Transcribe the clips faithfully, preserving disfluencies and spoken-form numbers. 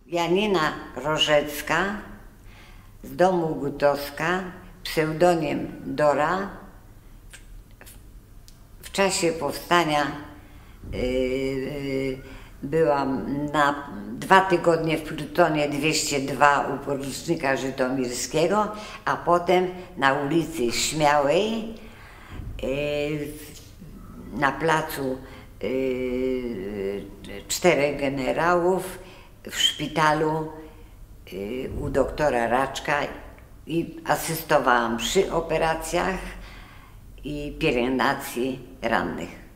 Janina Rożecka z domu Gutowska, pseudonim Dora. W czasie powstania yy, byłam na dwa tygodnie w plutonie dwieście dwa u porucznika Żytomierskiego, a potem na ulicy Śmiałej yy, na placu yy, Czterech Generałów w szpitalu yy, u doktora Raczka i asystowałam przy operacjach i pielęgnacji rannych.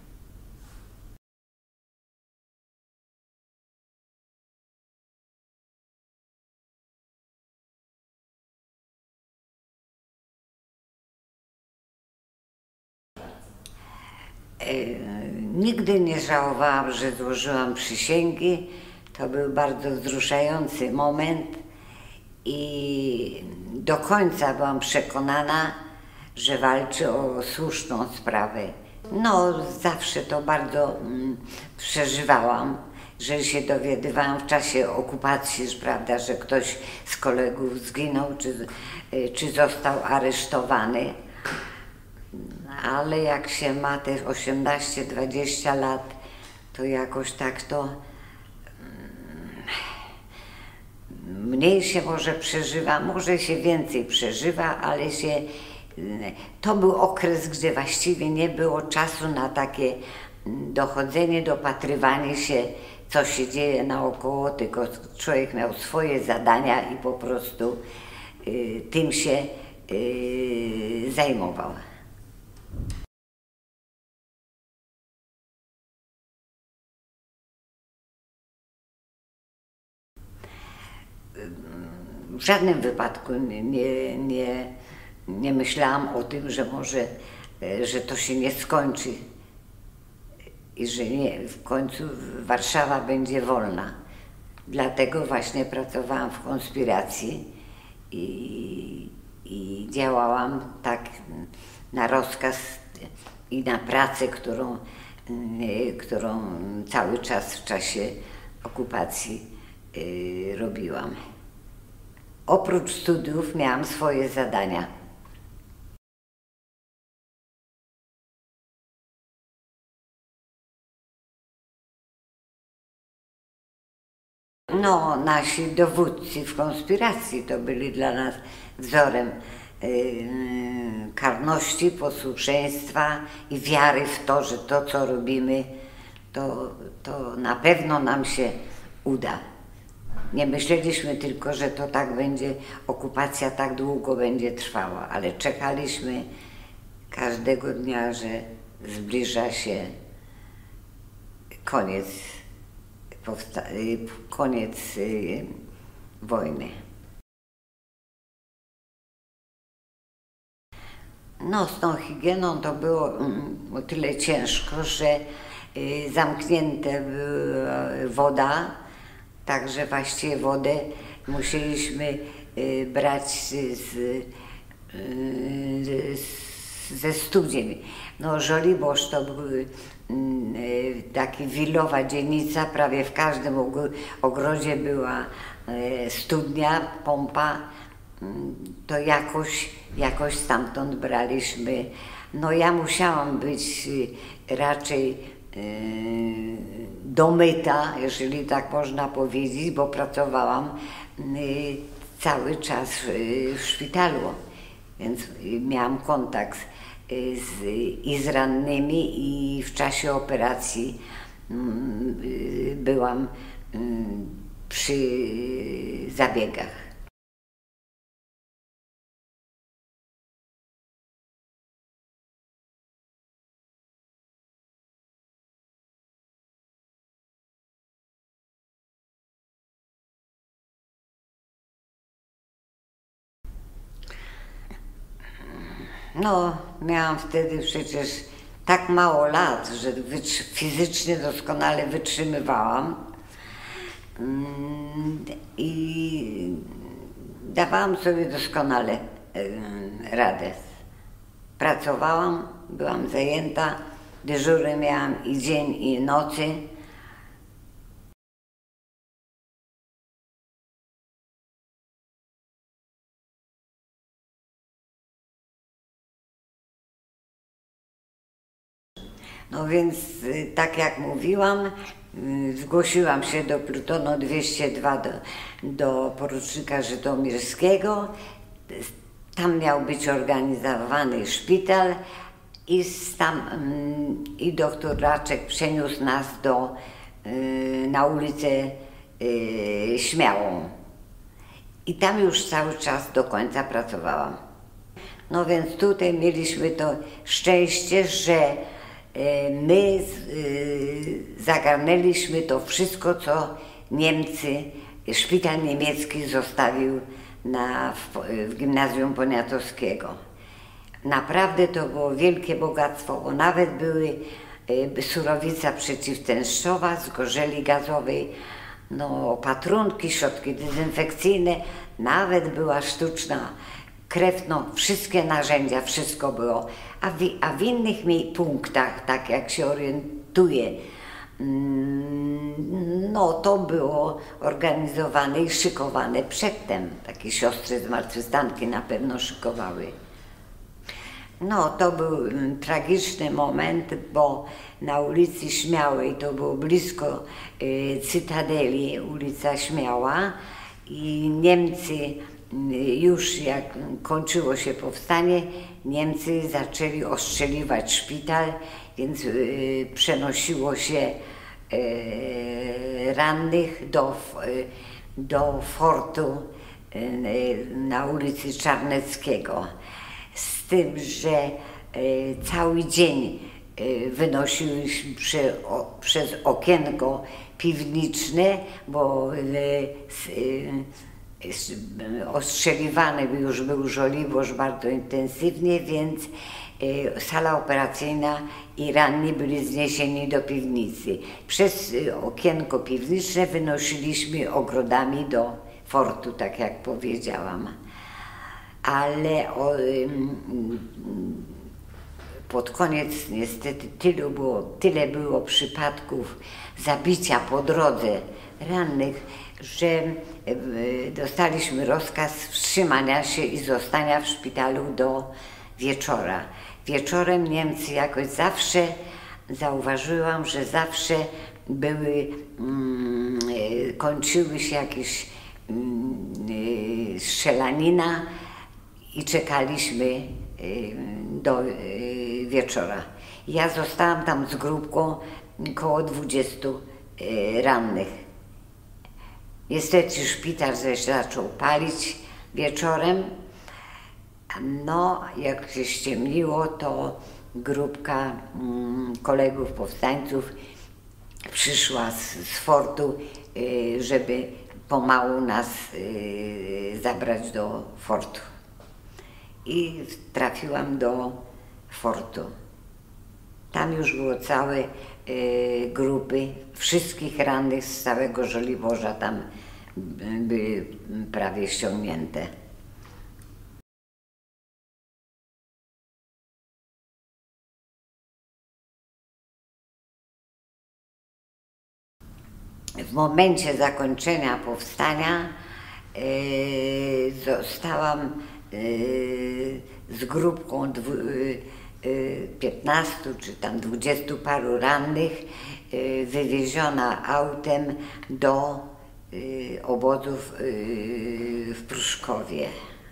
Nigdy nie żałowałam, że złożyłam przysięgi. To był bardzo wzruszający moment i do końca byłam przekonana, że walczy o słuszną sprawę. No, zawsze to bardzo mm, przeżywałam, że się dowiadywałam w czasie okupacji, że, prawda, że ktoś z kolegów zginął, czy, czy został aresztowany. Ale jak się ma te osiemnaście dwadzieścia lat, to jakoś tak to mniej się może przeżywa, może się więcej przeżywa, ale się, to był okres, gdzie właściwie nie było czasu na takie dochodzenie, dopatrywanie się, co się dzieje naokoło, tylko człowiek miał swoje zadania i po prostu y, tym się y, zajmował. W żadnym wypadku nie, nie, nie, nie myślałam o tym, że może, że to się nie skończy i że nie, w końcu Warszawa będzie wolna. Dlatego właśnie pracowałam w konspiracji i, i działałam tak na rozkaz i na pracę, którą, którą cały czas w czasie okupacji yy, robiłam. Oprócz studiów miałam swoje zadania. No, nasi dowódcy w konspiracji to byli dla nas wzorem yy, karności, posłuszeństwa i wiary w to, że to, co robimy, to, to na pewno nam się uda. Nie myśleliśmy tylko, że to tak będzie, okupacja tak długo będzie trwała, ale czekaliśmy każdego dnia, że zbliża się koniec, koniec wojny. No, z tą higieną to było o tyle ciężko, że zamknięte była woda, także właściwie wodę musieliśmy brać z, z, ze studni. No, Żoliborz to był taki wilowa dzielnica, prawie w każdym ogrodzie była studnia, pompa, to jakoś, jakoś stamtąd braliśmy. No, ja musiałam być raczej domyta, jeżeli tak można powiedzieć, bo pracowałam cały czas w szpitalu, więc miałam kontakt z, i z rannymi, i w czasie operacji byłam przy zabiegach. No, miałam wtedy przecież tak mało lat, że fizycznie doskonale wytrzymywałam i dawałam sobie doskonale radę. Pracowałam, byłam zajęta, dyżury miałam i dzień, i nocy. No więc, tak jak mówiłam, zgłosiłam się do plutonu dwieście dwa do, do porucznika Żytomirskiego. Tam miał być organizowany szpital i, tam, i doktor Raczek przeniósł nas do, na ulicę Śmiałą. I tam już cały czas do końca pracowałam. No więc tutaj mieliśmy to szczęście, że my zagarnęliśmy to wszystko, co Niemcy, szpital niemiecki zostawił na, w, w gimnazjum Poniatowskiego. Naprawdę to było wielkie bogactwo, bo nawet były surowica przeciwtęszczowa z gorzeli gazowej, no, opatrunki, środki dezynfekcyjne, nawet była sztuczna krew, no, wszystkie narzędzia, wszystko było. A w, a w innych mi punktach, tak jak się orientuję, no to było organizowane i szykowane przedtem. Takie siostry zmartwychwstanki na pewno szykowały. No to był tragiczny moment, bo na ulicy Śmiałej, to było blisko y, Cytadeli, ulica Śmiała, i Niemcy już jak kończyło się powstanie, Niemcy zaczęli ostrzeliwać szpital, więc y, przenosiło się y, rannych do, y, do fortu y, na ulicy Czarneckiego. Z tym, że y, cały dzień y, wynosiłyśmy przy, o, przez okienko piwniczne, bo y, y, ostrzeliwany już był Żoliborz bardzo intensywnie, więc y, sala operacyjna i ranni byli zniesieni do piwnicy. Przez y, okienko piwniczne wynosiliśmy ogrodami do fortu, tak jak powiedziałam. Ale o, y, pod koniec niestety tylu było, tyle było przypadków zabicia po drodze rannych, że dostaliśmy rozkaz wstrzymania się i zostania w szpitalu do wieczora. Wieczorem Niemcy jakoś zawsze, zauważyłam, że zawsze były, mm, kończyły się jakieś mm, strzelanina i czekaliśmy do wieczora. Ja zostałam tam z grupką około dwudziestu rannych. Niestety szpital zaczął palić wieczorem. No, jak się ściemniło, to grupka mm, kolegów powstańców przyszła z, z fortu, y, żeby pomału nas y, zabrać do fortu. I trafiłam do fortu. Tam już było całe y, grupy, wszystkich rannych z całego Żoliborza tam były prawie ściągnięte. W momencie zakończenia powstania y, zostałam y, z grupką dwu, y, piętnastu czy tam dwudziestu paru rannych y, wywieziona autem do y, obozów y, w Pruszkowie.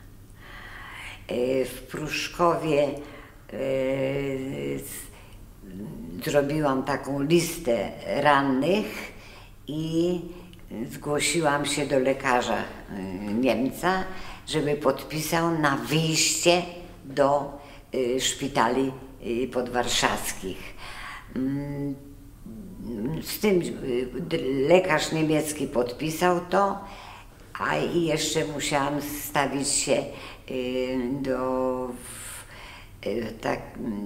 Y, w Pruszkowie y, zrobiłam taką listę rannych i zgłosiłam się do lekarza y, Niemca, żeby podpisał na wyjście do y, szpitali y, podwarszawskich. Mm, z tym y, lekarz niemiecki podpisał to, a i jeszcze musiałam stawić się y, do y, tak,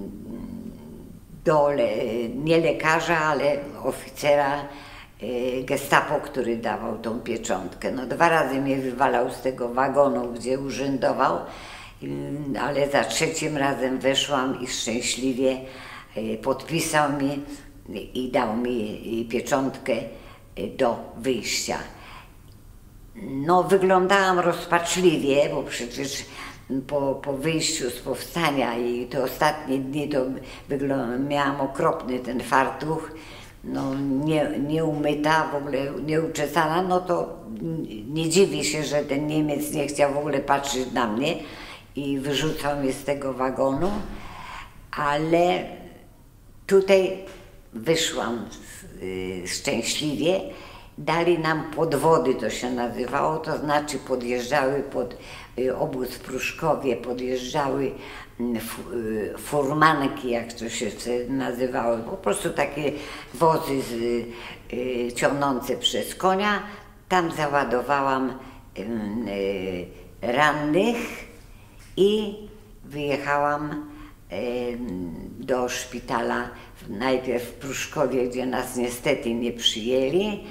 do le, nie lekarza, ale oficera Gestapo, który dawał tą pieczątkę. No, dwa razy mnie wywalał z tego wagonu, gdzie urzędował, ale za trzecim razem weszłam i szczęśliwie podpisał mi i dał mi pieczątkę do wyjścia. No, wyglądałam rozpaczliwie, bo przecież po, po wyjściu z powstania i te ostatnie dni to miałam okropny ten fartuch, no, nie, nie umyta, w ogóle nieuczesana, no to nie dziwię się, że ten Niemiec nie chciał w ogóle patrzeć na mnie i wyrzucał mnie z tego wagonu, ale tutaj wyszłam y, szczęśliwie. Dali nam podwody, to się nazywało, to znaczy podjeżdżały pod y, obóz w Pruszkowie, podjeżdżały y, furmanki, jak to się nazywało, po prostu takie wozy z, y, ciągnące przez konia. Tam załadowałam y, y, rannych i wyjechałam y, do szpitala, najpierw w Pruszkowie, gdzie nas niestety nie przyjęli,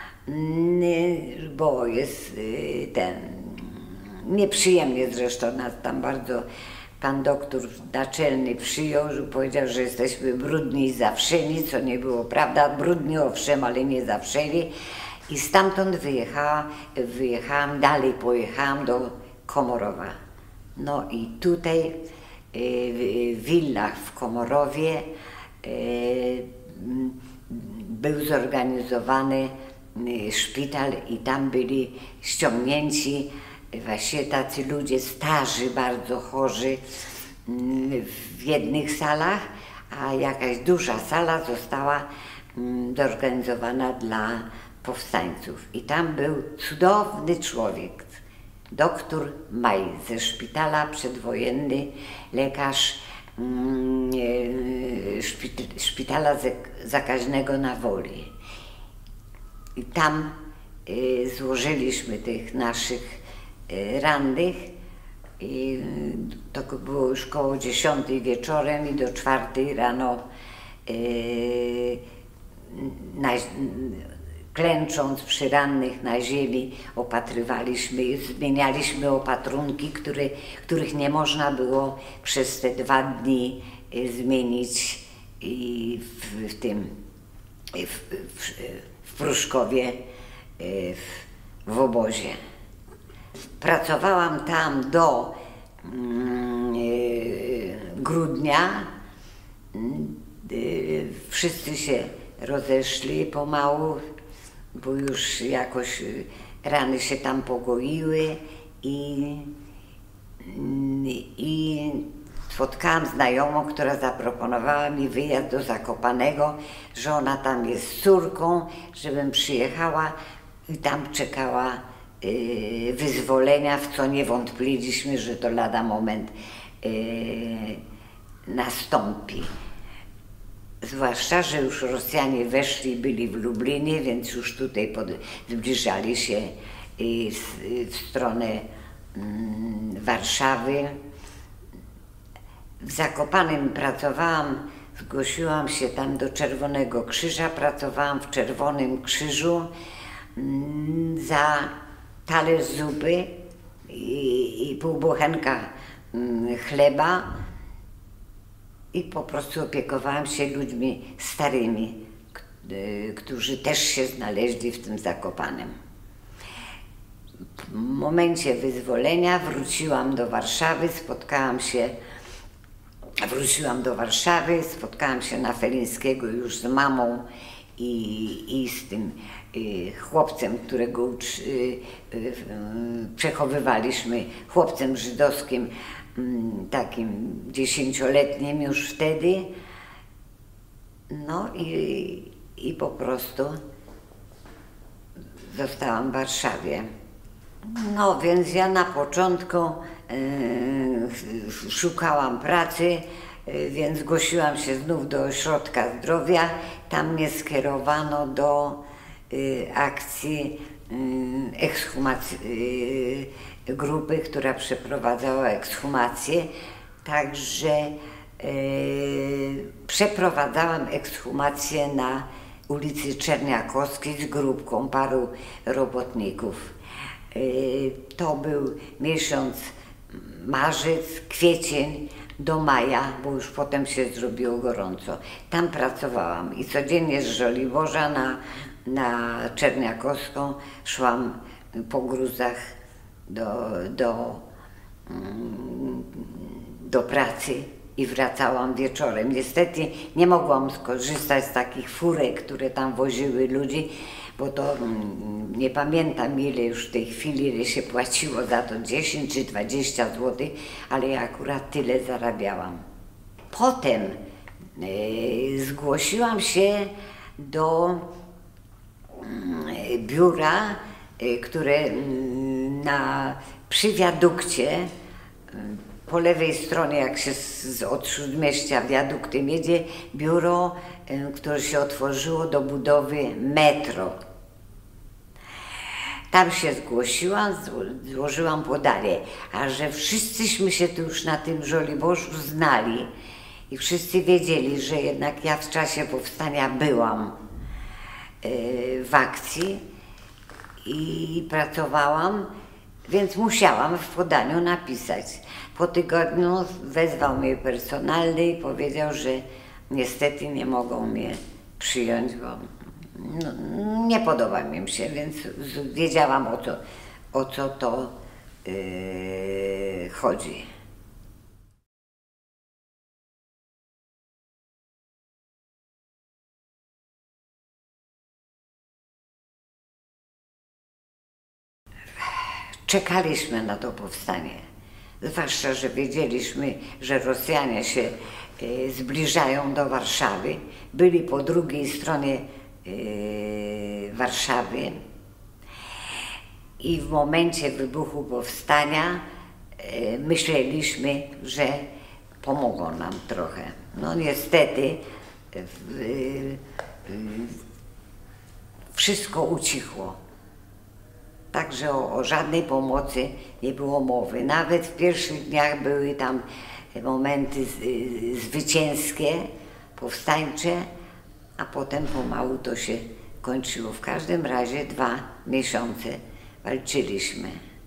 bo jest ten, nieprzyjemnie zresztą nas tam bardzo pan doktor naczelny przyjął, że powiedział, że jesteśmy brudni i zawszeni, co nie było prawda, brudni owszem, ale nie zawszeni. I stamtąd wyjechała, wyjechałam, dalej pojechałam do Komorowa. No i tutaj w willach w Komorowie był zorganizowany szpital i tam byli ściągnięci właśnie tacy ludzie starzy, bardzo chorzy w jednych salach, a jakaś duża sala została zorganizowana dla powstańców. I tam był cudowny człowiek, doktor Maj ze szpitala przedwojenny, lekarz szpitala zakaźnego na Woli. I tam y, złożyliśmy tych naszych y, rannych i to było już koło dziesiątej wieczorem i do czwartej rano y, na, klęcząc przy rannych na ziemi opatrywaliśmy i zmienialiśmy opatrunki, które, których nie można było przez te dwa dni y, zmienić i w, w tym w, w, w Pruszkowie w, w obozie. Pracowałam tam do mm, grudnia. Wszyscy się rozeszli pomału, bo już jakoś rany się tam pogoiły i, i spotkałam znajomą, która zaproponowała mi wyjazd do Zakopanego, że ona tam jest z córką, żebym przyjechała i tam czekała y, wyzwolenia, w co nie wątpliliśmy, że to lada moment y, nastąpi. Zwłaszcza, że już Rosjanie weszli, byli w Lublinie, więc już tutaj pod, zbliżali się y, w, w stronę y, Warszawy. W Zakopanem pracowałam, zgłosiłam się tam do Czerwonego Krzyża, pracowałam w Czerwonym Krzyżu mm, za talerz zupy i, i pół bochenka mm, chleba i po prostu opiekowałam się ludźmi starymi, którzy też się znaleźli w tym Zakopanem. W momencie wyzwolenia wróciłam do Warszawy, spotkałam się Wróciłam do Warszawy, spotkałam się na Felińskiego już z mamą i, i z tym y, chłopcem, którego ucz, y, y, przechowywaliśmy, chłopcem żydowskim, y, takim dziesięcioletnim już wtedy. No i, i po prostu zostałam w Warszawie. No więc ja na początku y, szukałam pracy, y, więc zgłosiłam się znów do ośrodka zdrowia. Tam mnie skierowano do y, akcji y, ekshumacji, y, grupy, która przeprowadzała ekshumację. Także y, przeprowadzałam ekshumację na ulicy Czerniakowskiej z grupką paru robotników. To był miesiąc marzec, kwiecień do maja, bo już potem się zrobiło gorąco. Tam pracowałam i codziennie z Żoliborza na, na Czerniakowską szłam po gruzach do, do, do pracy i wracałam wieczorem. Niestety nie mogłam skorzystać z takich furek, które tam woziły ludzi, bo to nie pamiętam ile już w tej chwili, ile się płaciło za to, dziesięć czy dwadzieścia złotych, ale ja akurat tyle zarabiałam. Potem e, zgłosiłam się do e, biura, e, które na, przy wiadukcie, e, po lewej stronie, jak się z, od Śródmieścia wiaduktem jedzie, biuro, e, które się otworzyło do budowy metro. Tam się zgłosiłam, złożyłam podanie, a że wszyscyśmy się tu już na tym Żoliborzu znali i wszyscy wiedzieli, że jednak ja w czasie powstania byłam w akcji i pracowałam, więc musiałam w podaniu napisać. Po tygodniu wezwał mnie personalny i powiedział, że niestety nie mogą mnie przyjąć, bo no, nie podoba mi się, więc wiedziałam, o co, o co to yy, chodzi. Czekaliśmy na to powstanie, zwłaszcza, że wiedzieliśmy, że Rosjanie się yy, zbliżają do Warszawy, byli po drugiej stronie Warszawy i w momencie wybuchu powstania myśleliśmy, że pomogą nam trochę. No niestety wszystko ucichło, także o, o żadnej pomocy nie było mowy. Nawet w pierwszych dniach były tam momenty zwycięskie, powstańcze, a potem pomału to się kończyło. W każdym razie dwa miesiące walczyliśmy.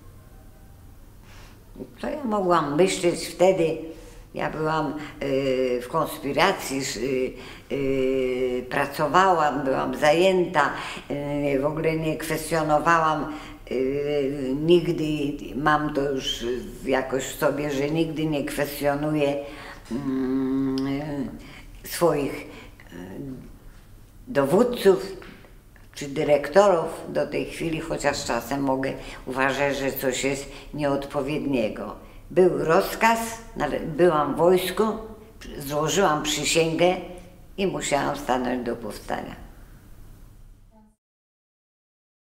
To ja mogłam myśleć wtedy, ja byłam y, w konspiracji, y, y, pracowałam, byłam zajęta, y, w ogóle nie kwestionowałam y, nigdy, mam to już jakoś w sobie, że nigdy nie kwestionuję y, y, swoich dowódców czy dyrektorów do tej chwili, chociaż czasem mogę uważać, że coś jest nieodpowiedniego. Był rozkaz, byłam w wojsku, złożyłam przysięgę i musiałam stanąć do powstania.